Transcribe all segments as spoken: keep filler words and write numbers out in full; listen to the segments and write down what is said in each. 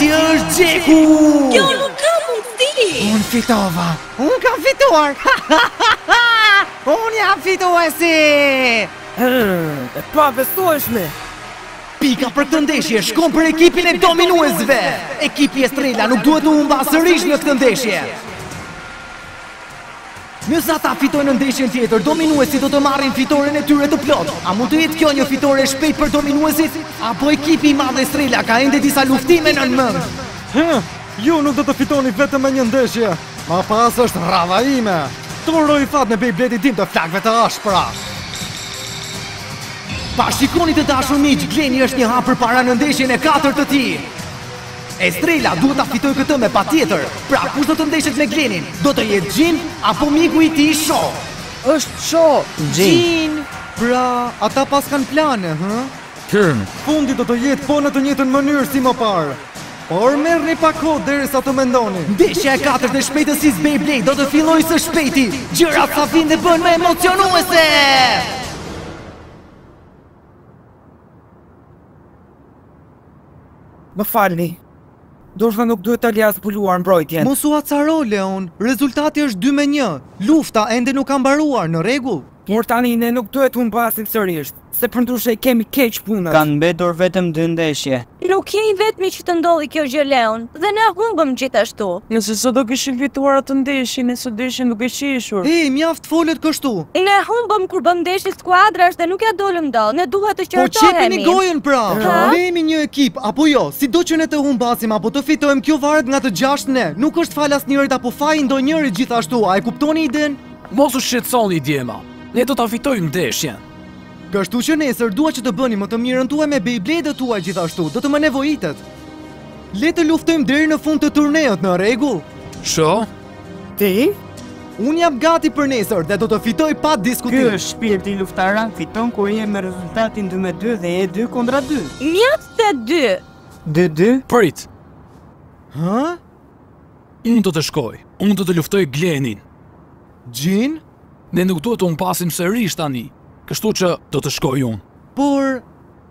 Fituesi është Gjeku! Kjo nuk ka mundësi! Unë fitova! Unë kam fituar! Unë jam fituesi! E pa besueshme! Pika për këtë ndeshje shkon për ekipin e dominuesve! Ekipi Estrela nuk duhet të humba sërish në këtë ndeshje! Nëse ata fitojnë në ndeshjen tjetër, dominuesi do të marrin fitoren e tyre të plot. A mund të jetë kjo një fitore e shpejt për dominuesit? Apo ekipi i madh Estrela ka ende disa luftime në mend? Hë, ju nuk do të fitoni vetëm me një ndeshje. Ma pas është rradha ime. Të uroj fat në Beyblade tim të flakëve të ashpra. Pa shikoni të dashur miq, Gleni është një hap përpara në ndeshjen e katërt të tij. Estrela duhet ta fitojë këtë me patjetër. Pra, kush do të ndeshet me Glenin? Do të jetë Gjin apo miku i tij Sho? Është Sho, Gjin. Pra, ata pas kanë plane, hë? Këm. Fundi do të jetë po në të njëjtën mënyrë si më parë. Por merrni pak kohë derisa të mendoni. Ndeshja e katërt e shpejtësisë Beyblade do të fillojë së shpejti. Gjërat sa vinë dhe bën më emocionuese. Më falni. Dorsa nuk duhet ta lia zbuluar mbrojtjen. Mos u acaro, Leon. Rezultati është dy me një. Lufta ende nuk ka mbaruar, në rregull. Por tani ne nuk duhet të humbasim sërish, se për ndryshe kemi keq punët. Kanë mbetur vetëm dy ndeshje. Nuk jeni vetmi që të ndodhi kjo gjë, Leon, dhe ne humbëm gjithashtu. Nëse sot do kishim fituar atë ndeshje, ne sot ndeshjen nuk e qeshur. Ej, mjaft folet kështu. Ne humbëm kur bëm ndeshje skuadrash dhe nuk ja dolëm dall. Ne duhet të Po qortohemi. qepeni gojen pra. Ha? Ne jemi një ekip apo jo? Sido që ne të humbasim apo të fitojmë, kjo varet nga të gjashtë ne. Nuk është falas njërit apo faji ndonjërit gjithashtu. A e kuptoni iden? Mos u shqetësoni djema. Ne do ta fitojmë ndeshjen. Kështu që nesër dua që të bëni më të mirën tuaj me Beyblade-et tuaj gjithashtu, do të më nevojitet. Le të luftojmë deri në fund të turneut, në rregull? Sho? Ti? Unë jam gati për nesër dhe do të fitoj pa diskutim. Ky është shpirti luftara, fiton kur je me rezultatin dy me dy dhe je dy kundra dy. Mjaft të dy. dy dy? Prit. Hë? Unë do të shkoj. Unë do të luftoj Glenin. Gjin? Ne nuk duhet të humpasim sërish tani. Kështu që do të shkoj unë. Por...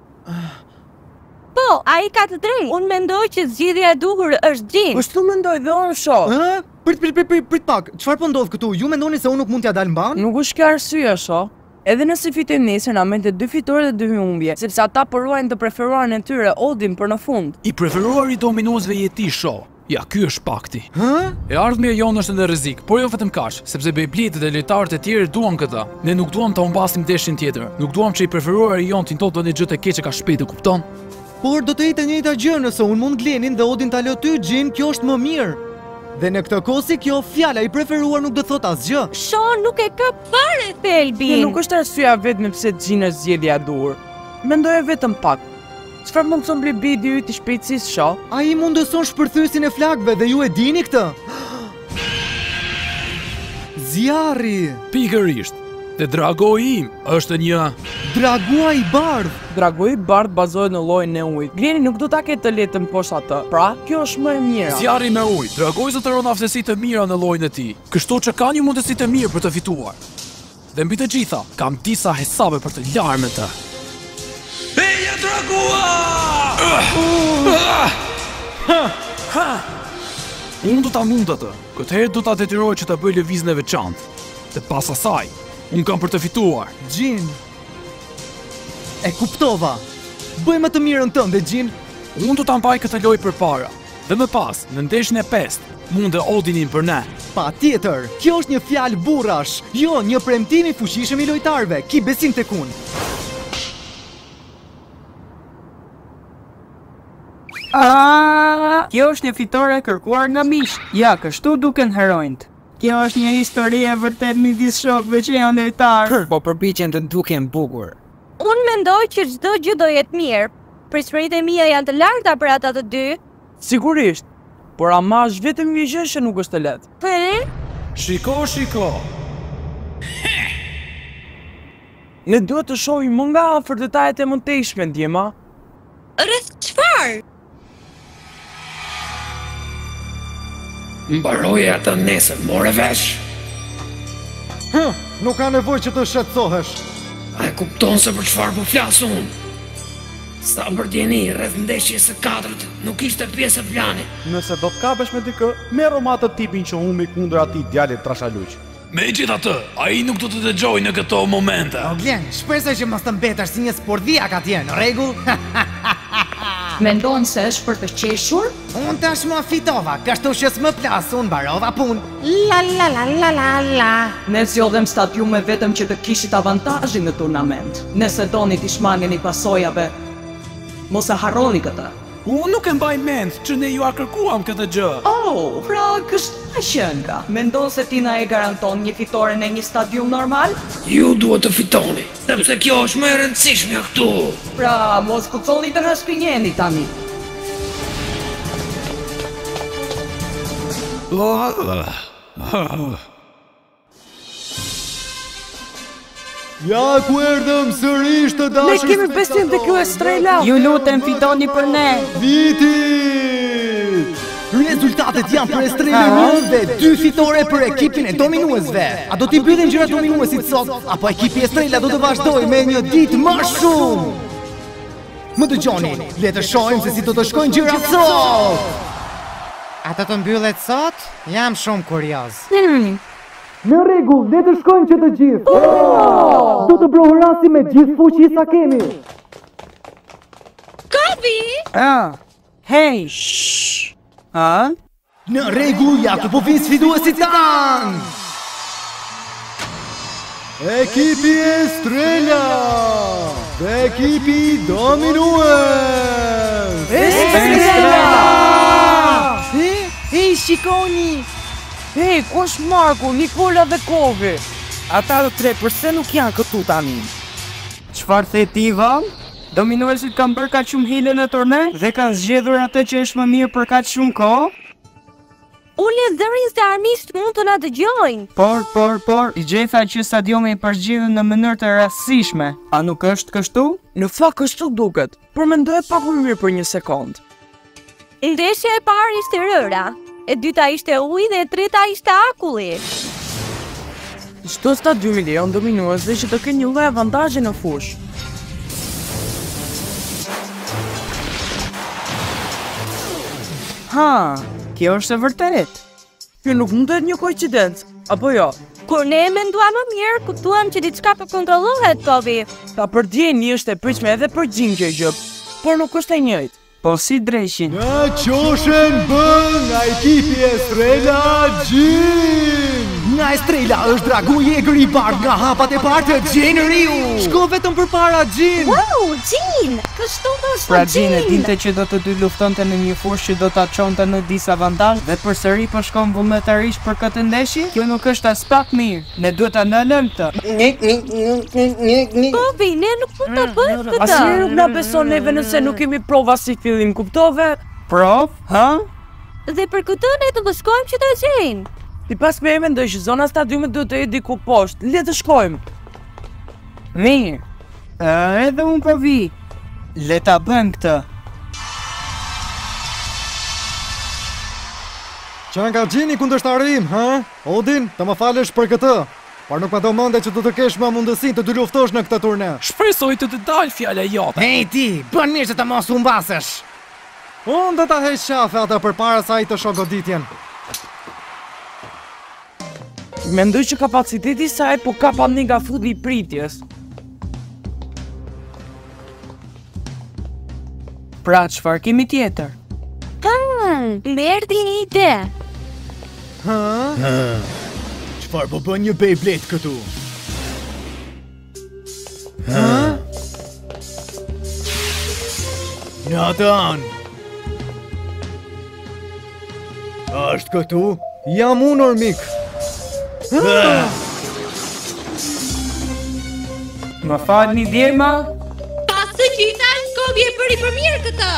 Po, ai ka të drejtë. Unë mendoj që zgjidhja e duhur është Gjin. Po shtu mendoj dhe unë Sho. Ë? Prit, prit, prit, prit, prit pak. Çfarë po ndodh këtu? Ju mendoni se unë nuk mund t'ja dal mban? Nuk është kjo arsye, Sho. Edhe nëse fitojmë nesër na mendë dy fitore dhe dy humbje, sepse ata përruajnë të preferuarin e tyre Odin për në fund. I preferuar i dominuesve je ti, Sho. Ja, ky është pakti. Hë? E ardhmja jonë është në rrezik, por jo vetëm kaq, sepse Beyblade dhe lojtarët e tjerë duan këtë. Ne nuk duam ta humbasim ndeshjen tjetër. Nuk duam që i preferuari jonë të ndodhë një gjë të keqe ka shpejt, e kupton? Por do të jetë e njëjta gjë nëse unë mund Glenin dhe Odin ta lë ty, Gjin, kjo është më mirë. Dhe në këtë kohë si kjo, fjala i preferuar nuk do thot asgjë. Sho nuk e ka fare thelbin. Kjo nuk është arsyeja vetëm pse Gjin është zgjedhja e duhur. Mendoje vetëm pak. Çfarë mund të bëjë bidi yt i shpejtësisë, Sho? Ai mundëson shpërthyesin e flakëve dhe ju e dini këtë? Zjarri! Pikërisht. Dhe dragoi im është një Dragua i bardh! Dragoi i bardh bazohet në llojin e ujit. Gleni nuk do ta ketë të lehtë poshtë atë. Pra, kjo është më e mira. zjarri me ujë. Dragoi zotëron aftësi të mira në llojin e tij. Kështu që ka një mundësi të mirë për të fituar. Dhe mbi të gjitha, kam disa hesabe për të larë me të. Eja dragua! Unë do ta mund atë. Këtë herë do ta detyroj që ta bëj lëvizjen e veçantë. Dhe pas asaj, unë kam për të fituar. Gjin! E kuptova! Bëj më të mirën tënde, Gjin! Unë do ta mbaj këtë lojë përpara. Dhe më pas, në ndeshjen e pestë, mund e Odinin për ne. Pa tjetër, kjo është një fjalë burrash, jo një premtim i fuqishëm i lojtarëve. Ki besim tek unë. Ah, kjo është një fitore e kërkuar nga miq. Ja, kështu duken heronjt. Kjo është një histori e vërtet midis shokëve që janë lojtarë. Po përpiqen të duken bukur. Unë mendoj që çdo gjë do jetë mirë. Pritshmëritë e mia janë të larta për ata të dy. Sigurisht. Por ama është vetëm një gjë që nuk është e lehtë. Për? Shiko, shiko. Ne duhet të shohim më nga afër detajet e mëtejshme, djema. Rreth çfarë? Mbaroje atë nesër, more vesh. Hë, nuk ka nevojë që të shqetësohesh. A e kupton se për çfarë po flas unë? Sa për djeni, rreth ndeshjes së katërt, nuk ishte pjesë e planit. Nëse do të kapesh me dikë, merr me atë tipin që humbi kundër atij djalit trashaluq. Megjithatë, ai nuk do të dëgjoj në këto momente. O Glen, shpresoj që mos të mbetesh si një sportviak atje, në rregull? Mendon se është për të qeshur? Unë tashmë fitova, kështu që s'më plas, unë mbarova punë. La la la la la la. Ne zgjodhem stadiume vetëm që të kishit avantazhin në turnament. Nëse doni t'i shmangeni pasojave, mos e harroni këtë. Unë nuk e mbaj mend që ne ju a kërkuam këtë gjë. Oh, pra kështu që nga. Mendon se ti na e garanton një fitore në një stadium normal? Ju duhet të fitoni, sepse kjo është më e rëndësishmja këtu. Pra, mos kuconi të raspinjeni tani. Ja ku erdhëm sërish të dashur. Ne kemi besim të kjo Estrela. Ju lutem fitoni për ne. Vitit! Rezultatet janë për Estrelën një dhe dy fitore për ekipin e dominuesve. A do t'i mbyllen gjërat dominuesit sot, apo ekipi Estrela do të vazhdojë me një ditë më shumë? Më dëgjoni, le të shohim se si do të shkojnë gjërat sot. A do të mbyllet sot? Jam shumë kurioz. Në rregull, le të shkojmë që të gjithë. Do të brohërasim me gjithë fuqi sa kemi. Kapi! Ah, hej! Shhh! A? Në rregull, ja ku po vinë sfiduesit tanë. Ekipi Estrela dhe ekipi dominues. Estrela! E, e, shikoni. Hej, ku është Marku, Nikola dhe Kovi? Ata të tre përse nuk janë këtu tani? Çfarë the ti, Val? Dominuesit kanë bërë kaq shumë hile në turne dhe kanë zgjedhur atë që është më mirë për kaq shumë kohë? Unë zërin se armisht mund të na dëgjojnë. Por, por, por, i gjetha që stadiumi i përgjithë në mënyrë të rastësishme. A nuk është kështu? Në fakt kështu duket, por mendoj pak më mirë për një sekond. Ndeshja e parë ishte rëra, e dyta ishte uji dhe e treta ishte akulli. Çdo stadiumi lejon dominuesve që të kenë një lloj avantazhi në fushë. Ha, kjo është e vërtet. Kjo nuk mund të jetë një koincidencë, apo jo? Kur ne e menduam më mirë, kuptuam që diçka po kontrollohet, Kovi. Ta përdjeni është e pritshme edhe për Gjin kjo gjë, por nuk është e njëjtë. Po si dreshin. Nga qoshen bën nga ekipi Estrela Gjin. Nga Estrela është dragu Jegër i bardh nga hapat e parë të Gjin Riu. Shko vetëm përpara Gjin. Wow, Gjin! Kështu do shko Pra Gjin e Gjin! dinte që do të dy luftonte në një fushë që do ta çonte në disavantazh dhe përsëri po shkon vullnetarisht për këtë ndeshje? Kjo nuk është as pak mirë. Ne duhet ta ndalojmë këtë. Kovi, ne nuk mund ta bëjmë këtë. Asnjëherë nuk na beson neve nëse nuk kemi prova si fillim, kuptove? Prov, ha? Dhe për këtë ne do të shkojmë që të gjejnë. Ti pas me e mendoj që zona stadiumit duhet të jetë diku poshtë. Le të shkojmë. Mirë. E, edhe unë po vi. Le ta bëjmë këtë. Që nga Gjini kundërshtarim, ha? Odin, të më falësh për këtë. Por nuk më do mende që do të kesh më mundësin të dy luftosh në këtë turne. Shpresoj të të dalë fjala jote. Hej ti, bën mirë që të mos humbasësh. Unë do ta heq qafe ata përpara se ai të shoh goditjen. Mendoj që kapaciteti i saj po ka pa nga futbolli i pritjes. Pra çfarë kemi tjetër? Hmm, më erdhi një ide. Ha? Çfarë po bën një Beyblade këtu? Ha? Nathan! Është këtu? Jam unë Ormik. Më falni djema? Pas të gjitha, Kovi e bëri për mirë këtë.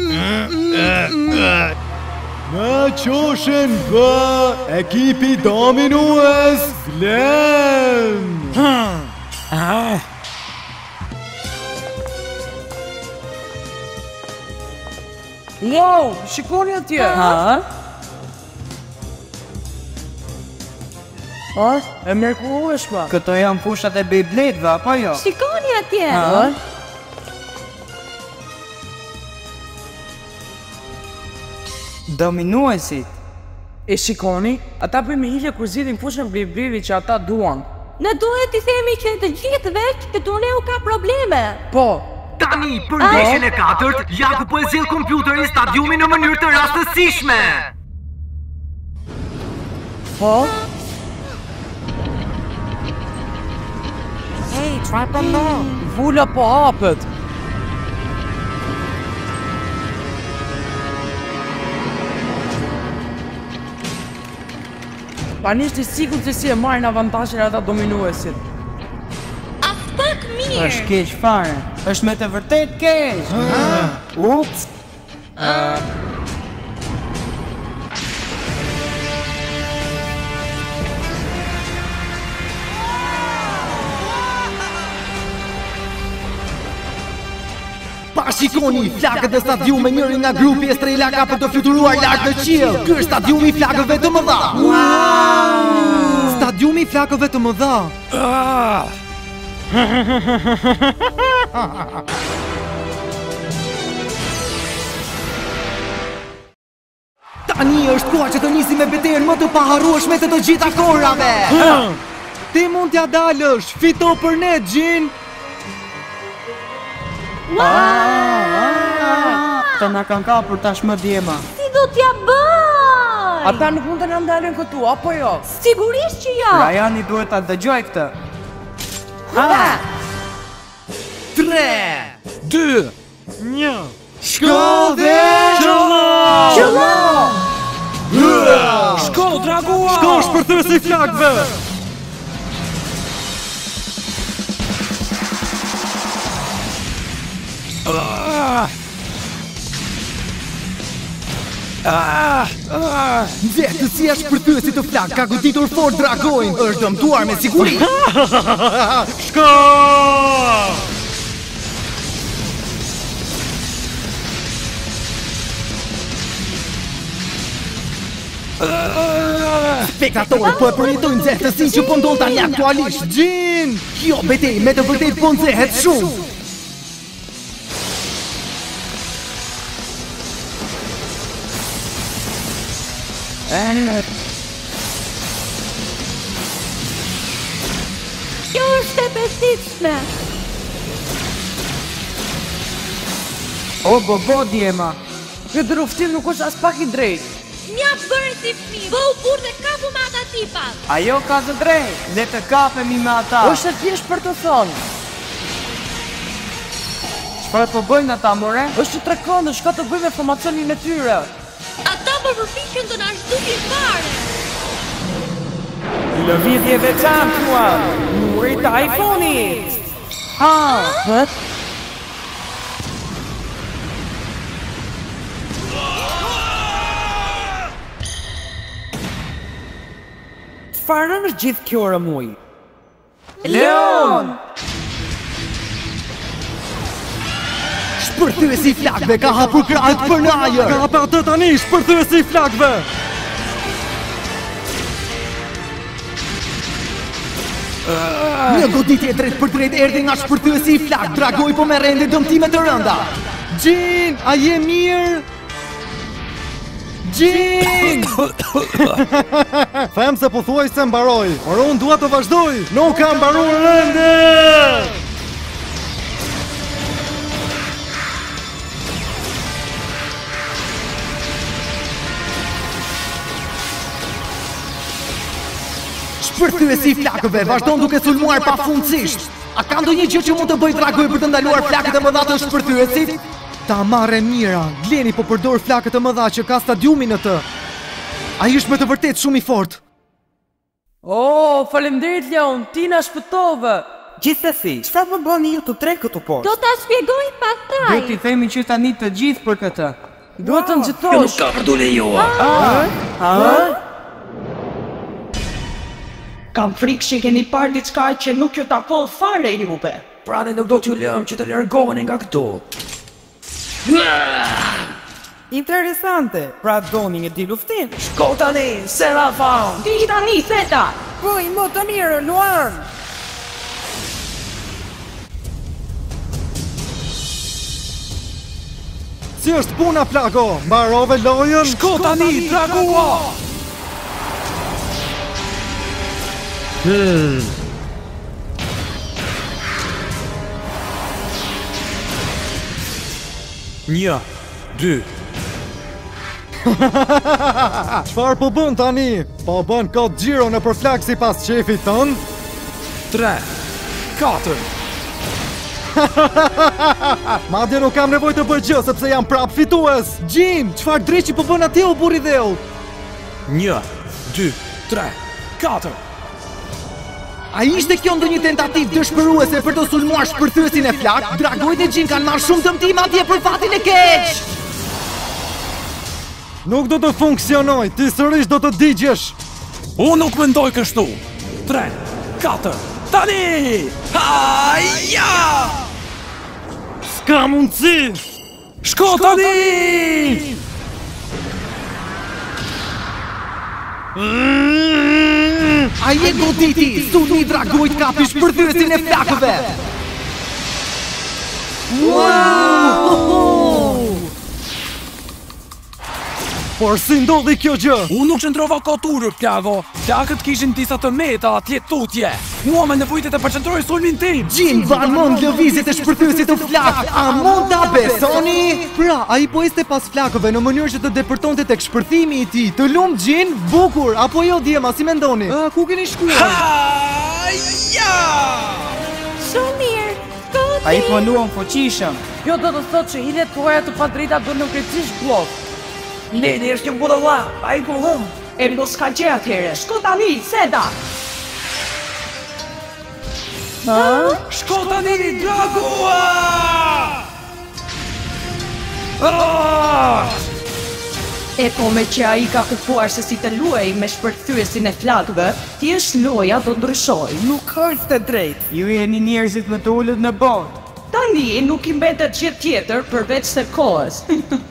Nga qoshen bë ekipi dominues Glen. Wow, shikoni atje. Ha? A, e mrekullueshme. Këto janë fushat e Beyblade-ve apo jo? Shikoni atje. Ha? Dominuesit. E shikoni, ata bëjnë me hile kur zgjidhin fushën blibrivi që ata duan. Ne duhet t'i themi që të gjithëve që turneu ka probleme. Po, Tani, për ndeshjen e katërt, Jaku po e zgjidh kompjuterin stadiumin në mënyrë të rastësishme. po, Hey, çfarë po ndodh? vula po hapet. Panisht i sigurt se si e marrin avantazhin ata dominuesit. A pak mirë. Është keq fare. Është me të vërtet keq. Ups. Pa shikoni, flakët e stadiume njëri nga grupi Estrela ka për të fluturuar lart në qiell. Ky është stadiumi i flakëve të mëdha. Stadiumi i flakëve të mëdha. Tani është koha që të nisim me betejën më të paharrueshme të të gjitha kohërave. Ti mund t'ja dalësh, fito për ne, Gjin. Të na kanë kapur tashmë djema. Si do t'ja bëj? Ata nuk mund të na ndalen këtu, apo jo? Sigurisht që jo. Rajani duhet ta dëgjoj këtë. Tre, dy, Një. shko dhe shko, Dragua! Shko shpërthyesi i flakëve. Ah! Ah! Ah! Nxehtësia shpërthyesi të flak ka goditur fort Dragojnë. Është dëmtuar me siguri. Shko! Spektatorët po e përjetojnë nxehtësinë që po ndodh tani aktualisht. Gjin! Kjo betejë me të vërtetë po nxehet shumë. Kjo është e besitshme. O, bo, bo, djema. Ky druftim nuk është as pak i drejtë. Mja bërë si fmi. Bëu burë dhe kapu me ata tipat. Ajo ka të drejtë. Le të kapemi me ata. Është e thjesht për të thonë. Çfarë po bëjnë ata, more? Është trekëndësh, ka të bëjë me formacionin e tyre. Ata po përpiqen të na zhdukin fare. Lëvizje veçantua. Muri të iPhone-it. Ha, Hët? Çfarë është gjithë kjo rëmuj? Leon! Shpërthyesi i flakëve ka hapur krahët për në ajër. Ka hapur atë tani, shpërthyesi i flakëve. Një goditje drejt për drejt erdhi nga shpërthyesi i flakë. Dragoj po merr ende dëmtime të rënda. Gjin, a je mirë? Gjin! Them se po thuaj se mbaroj, por unë dua të vazhdoj. Nuk kam mbaruar ende. Shpërthyesi i flakëve vazhdon duke sulmuar pafundësisht. A ka ndonjë gjë që mund të bëjë Dragoj për të ndaluar flakët e mëdha të shpërthyesit? Ta marrë mira, Gleni po përdor flakët e mëdha që ka stadiumin në të. Ai është me të vërtetë shumë i fortë. Oh, faleminderit Leon, ti na shpëtove. Gjithsesi, çfarë po bëni ju të tre këtu poshtë? Do ta shpjegoj pastaj. Duhet t'i themi që tani të gjithë për këtë. Duhet të Kjo nuk nxitosh. ka për të lejuar. Kam frikë që keni parë diçka që nuk ju takon fare juve. Pra ne nuk do t'ju lëm që të largoheni nga këtu. Interesante. Pra doni një di luftim. Shko tani, Serafon! Ti tani, Theta! Bëj më të mirë, Luan. Si është puna, Plago? Mbarove lojën? Shko tani, Dragua! Hmm. Një, dy. Çfarë po bën tani? Po bën kod xhiro në përflak si pas shefit tën? Tre, katër. Madje nuk kam nevojë të bëj gjë sepse jam prap fitues. Jin, çfarë dreqi po bën atje o burri dheu? Një, dy, tre, katër. A ishte kjo ndonjë tentativë dëshpëruese për të sulmuar shpërthyesin e flak? Dragojt e Jin kanë marrë shumë dëmtim atje për fatin e keq. Nuk do të funksionoj, ti sërish do të digjesh. Unë nuk mendoj kështu. Tre, katër, tani! Haja! S'ka mundësi! Shko tani! A je goditi, sulmi dragojt kapi shpërthyesin e flakëve! Wow! Por si ndodhi kjo gjë? Unë nuk qëndrova kot urër, Plago. Flakët kishin disa të meta atje tutje. Mua me nevojtë të përqendroj sulmin tim. Jin van mund lëvizjet e shpërthyesit të flak. A mund ta besoni? Pra, ai po ishte pas flakëve në mënyrë që të depërtonte tek shpërthimi i tij. Të lumt Jin, bukur apo jo Djema, si mendoni? A, ku keni shkuar? Haja! Shumë mirë. Ai planuan fuqishëm. Jo do të thotë që hidhet tuaja të padrita do nuk e cish plot. Leni është një budalla, a i ku hum. E mdo s'ka gjë atjere, shko tani, Seda! Shko tani, Dragua! Ah! E po me që a i ka kupuar se si të luaj me shpërthyesin e flakëve, ti është loja do ndryshoj. Nuk është e drejt. Ju jeni njerëzit më të ullët në botë. Tani nuk i mbetet gjë tjetër përveç se kohës.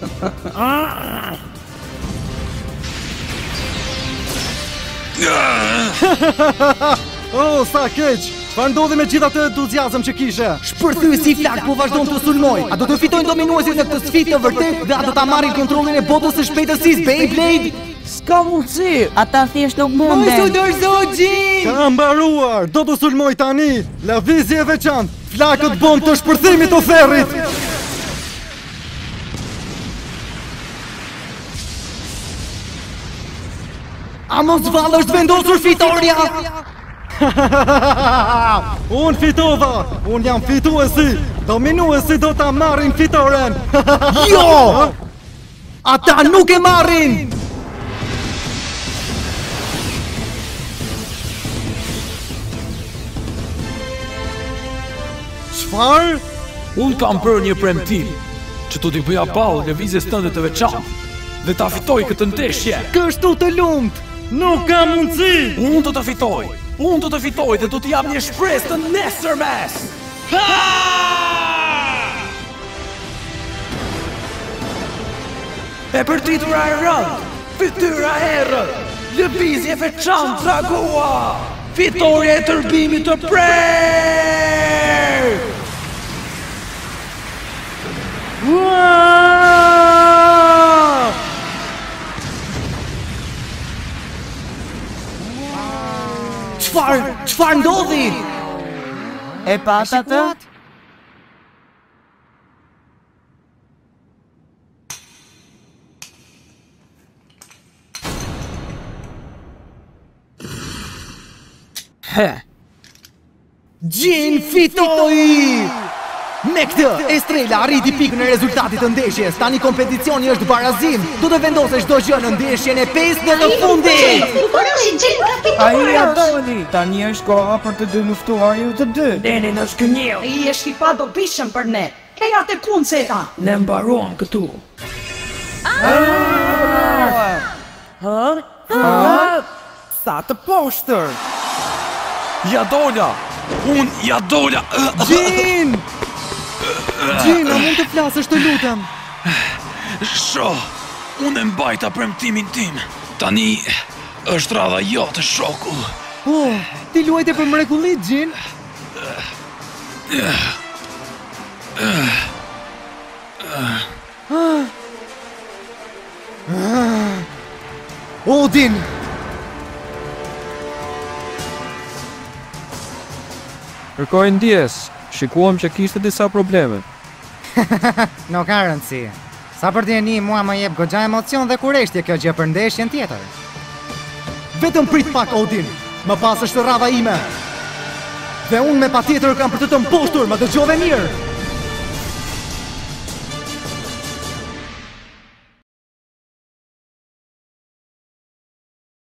Oh, sa keq! Çfarë ndodhi me gjithë atë entuziazëm që kishe? Shpërthyesi i flak po vazhdon të sulmoj. A do të fitojnë dominuesit në këtë sfidë të vërtet dhe a do ta marrin kontrollin e botës së shpejtësisë Beyblade? S'ka mundësi. Ata thjesht nuk Mos u munden. dorëzo Jin! Ka mbaruar, do të sulmoj tani. Lëvizje e veçantë. Flakët bomb të shpërthimit të ferrit. A mos vallë është vendosur fitoria? Unë fitova, unë jam fituesi. Dominuesi do ta marrin fitoren. Jo! Ata nuk e marrin! Çfarë? Unë kam bërë një premtim që tu t'i bëja ballë lëvizjes tënde të veçantë dhe ta fitoj këtë ndeshje. Kështu të lumt. Nuk ka mundësi. Unë do të fitoj. Unë do të fitoj dhe do t'i jap një shpresë të nesërmes. Ha! E përtitura e rënd, fytyra errët, lëvizje veçantë Dragua, fitoria e tërbimit të prerë! Çfarë? Çfarë ndodhi? E pata të? He! Jin fitoi! Me këtë, Estrela arriti pikën e rezultatit të ndeshjes. Tani kompeticioni është barazim. Do të vendosë çdo gjë në ndeshjen e pesë dhe të fundit. Ai ja doli. Tani është koha për të dy luftuar ju të dy. Leni në shkënjel. I është i pa dobishëm për ne. Keja të kunë, Seda. Ne mbaruam këtu. Sa të poshtër. Ja dola! Unë ja dola! Jin! Jin, a mund të flasësh të lutem? Sho, unë e mbajta premtimin tim. Tani është radha jote, shoku. Oh, ti luajte për mrekullit, Jin? Ah, Odin! Kërkoj ndjes, shikuam që kishte disa probleme. No ka rëndësi. Sa për t'jeni, mua më jep goxha emocion dhe kureshtje kjo gjë për ndeshjen tjetër. Vetëm prit pak, Odin, më pas është rradha ime. Dhe unë me patjetër kam për të të mposhtur, më dëgjove mirë.